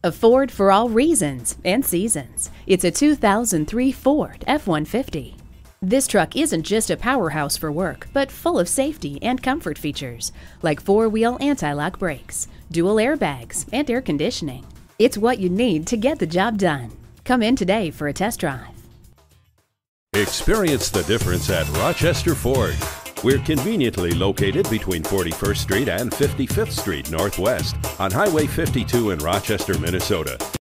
A Ford for all reasons and seasons. It's a 2003 Ford F-150. This truck isn't just a powerhouse for work, but full of safety and comfort features, like four-wheel anti-lock brakes, dual airbags, and air conditioning. It's what you need to get the job done. Come in today for a test drive. Experience the difference at Rochester Ford. We're conveniently located between 41st Street and 55th Street Northwest on Highway 52 in Rochester, Minnesota.